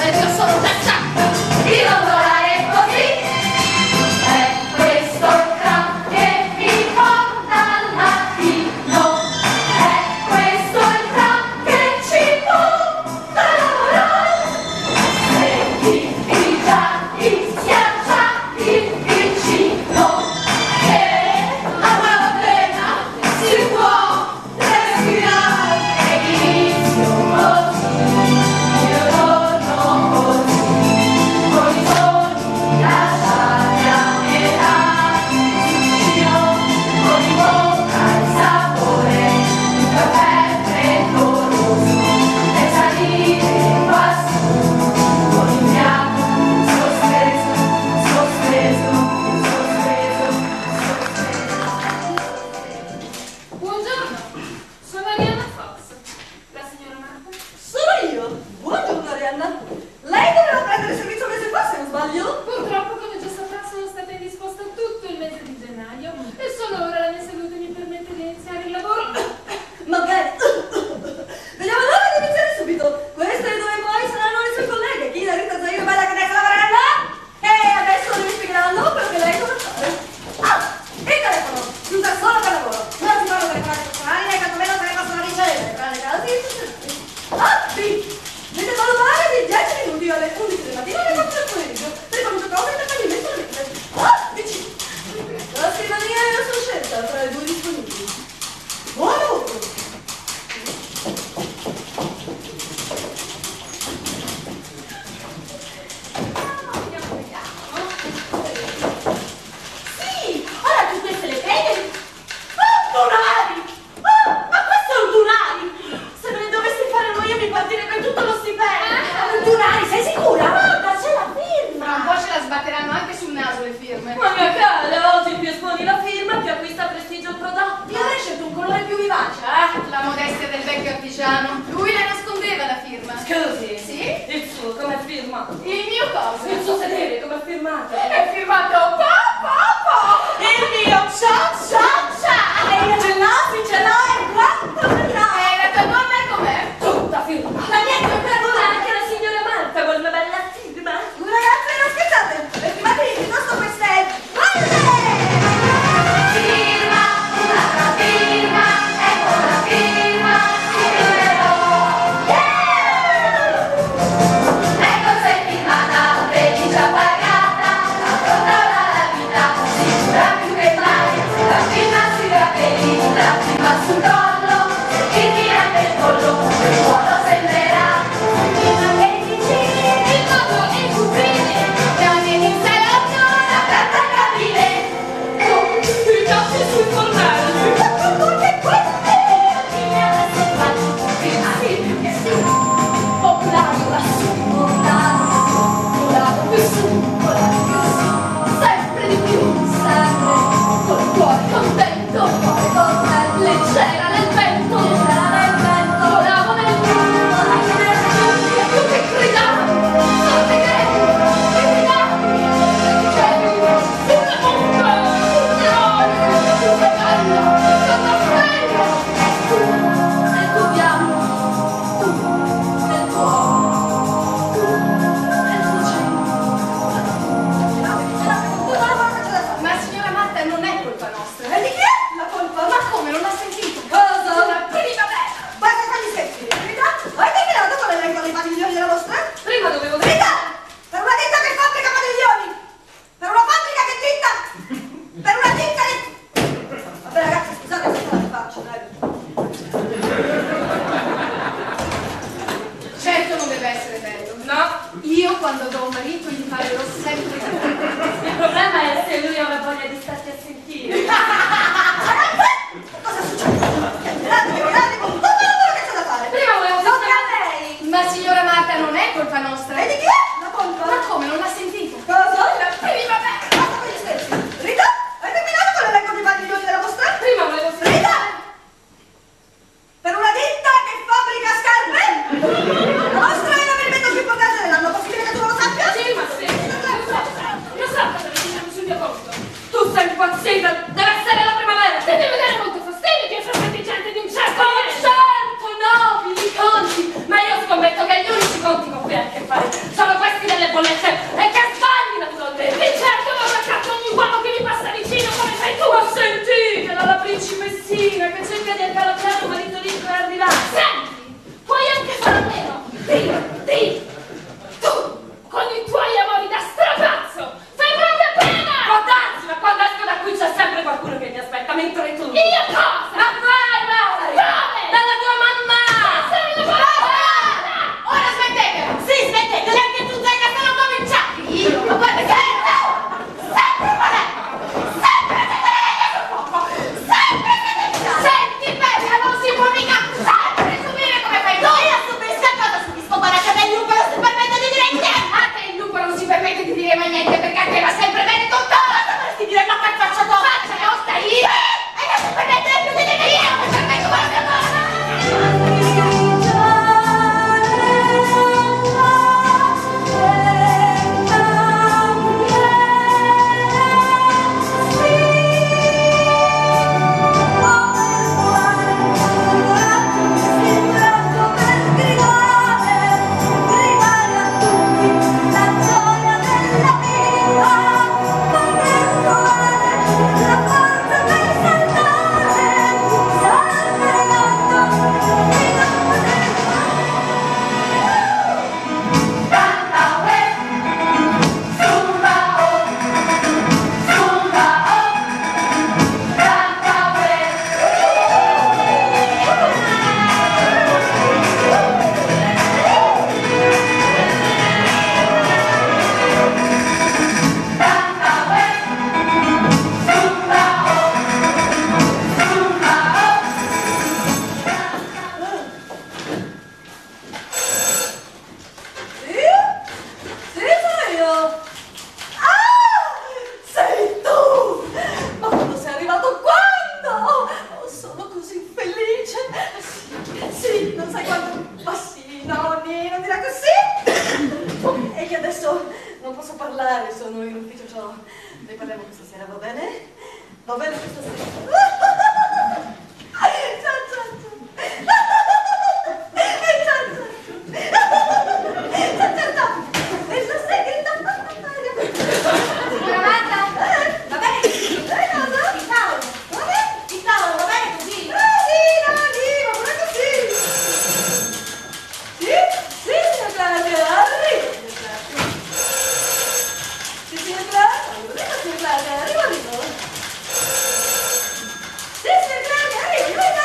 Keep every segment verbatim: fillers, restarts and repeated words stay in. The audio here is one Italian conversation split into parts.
Tu sei adesso non posso parlare, sono in ufficio, ciò. Ne parliamo questa sera, va bene? Va bene questa sera? Ciao, ciao, ciao. Ciao, ciao. Ciao, ciao, ciao. E la segretaria. Buonanotte. Va bene così? Il tavolo. Va bene? Il tavolo, va bene così? Bravina, viva, pure così. Sì? Sì, signor Claudio, arrivo, signor Claudio. Sì, signor Claudio, arrivo, signor Claudio, arrivo, arrivo. Sì, signor Claudio, arrivo, arrivo, arrivo,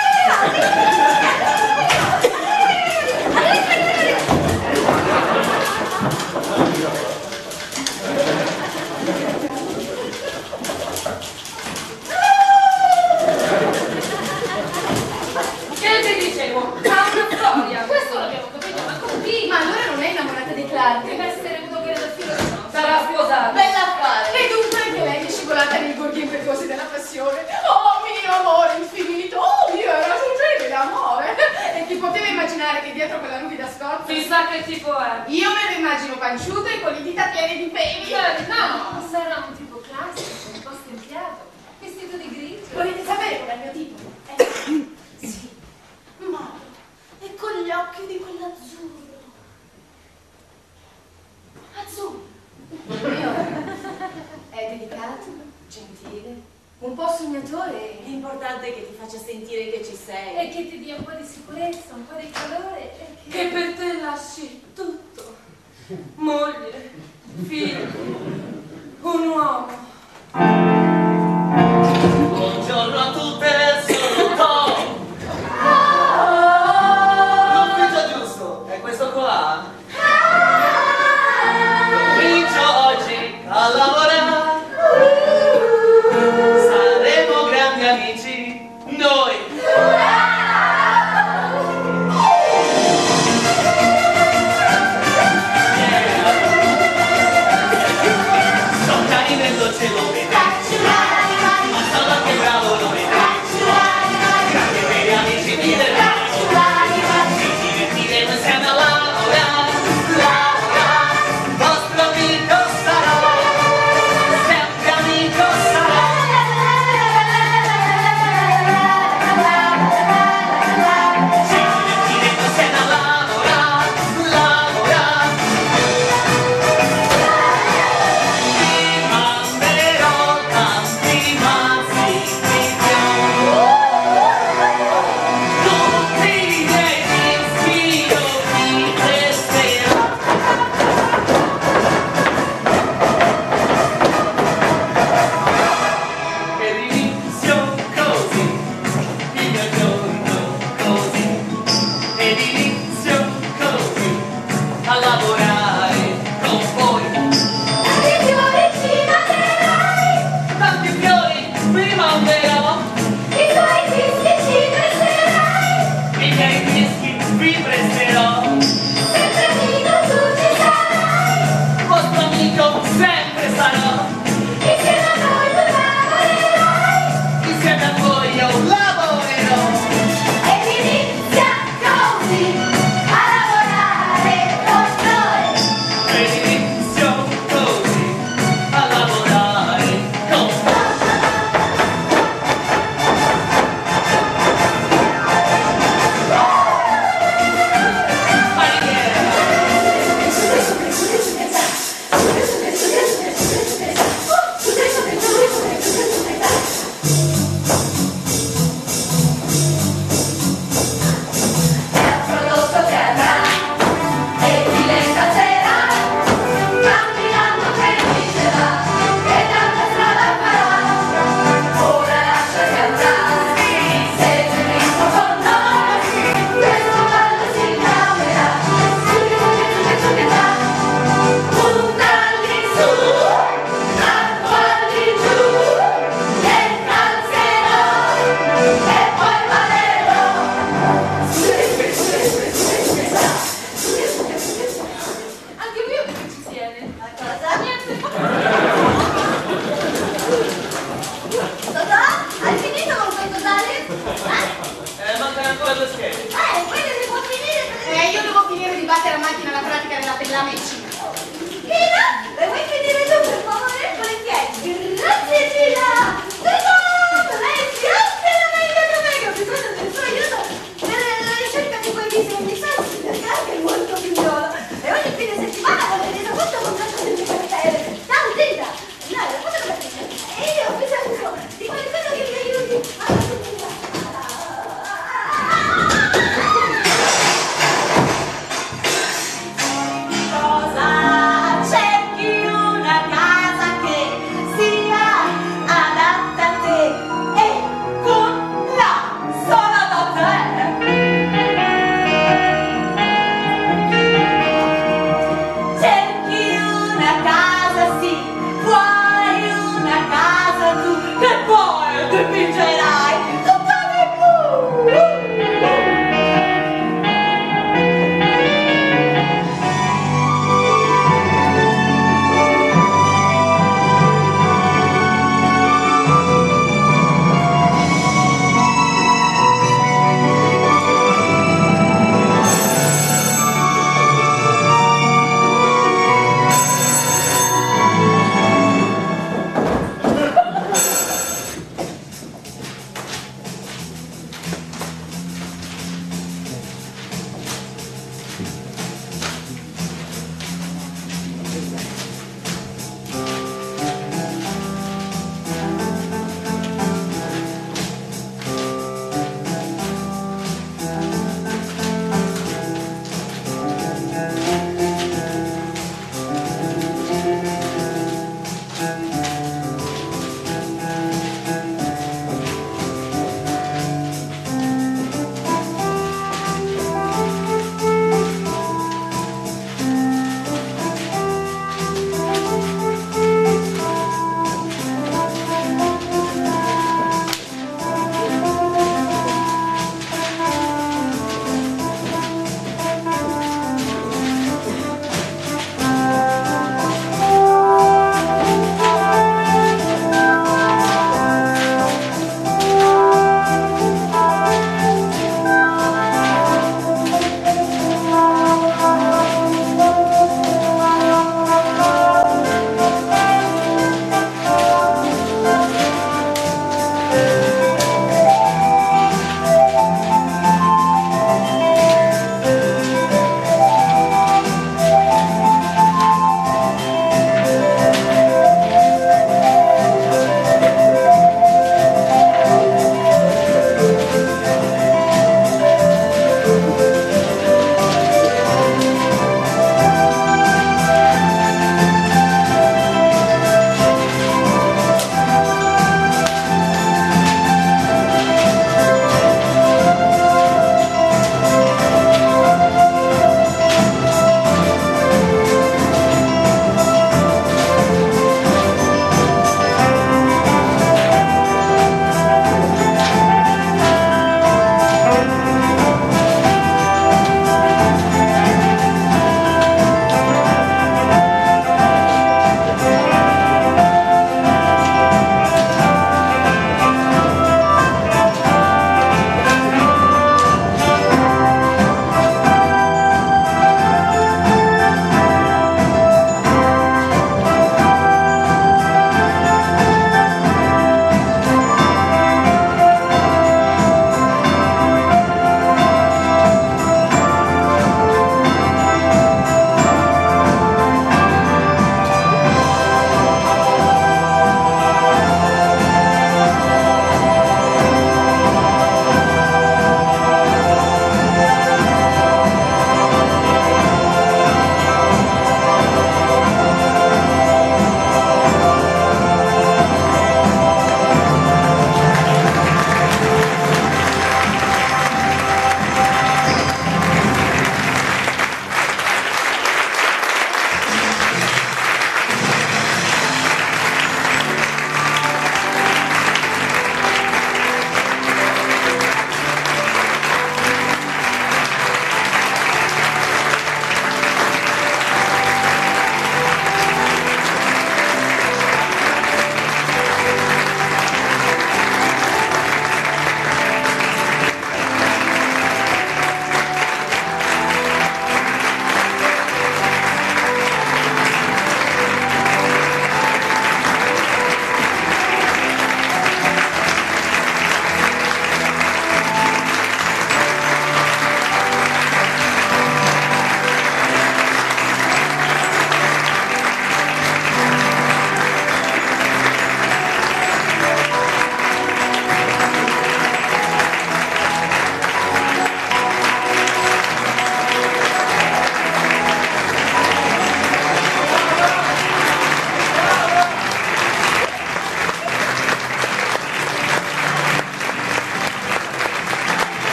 Che ti dicevo? Ha una storia. Questo l'abbiamo capito, ma così. Ma allora non è innamorata di Clark? Deve essere venuto bene dal filo di no. Sarà sposata. bella affare. E dunque anche lei è scivolata nei borghi impetuosi della passione. Oh mio amore infinito, oh mio raggiungibile amore. E chi poteva immaginare che dietro quella ruvida scorza? Chissà che tipo è. Io me lo immagino panciuto e con le dita piene di peli. Eh, no, sarà un tipo classico, un po' stempiato, vestito di grigio. Volete sapere qual è il mio tipo? Eh, sì, moro e con gli occhi di quell'azzurro. Azzurro. Il mio è delicato, gentile, un po' sognatore. L'importante è che ti faccia sentire che ci sei. E che ti dia un po' di sicurezza, un po' di calore. E che... che per te lasci tutto. Moglie, figlio, un uomo.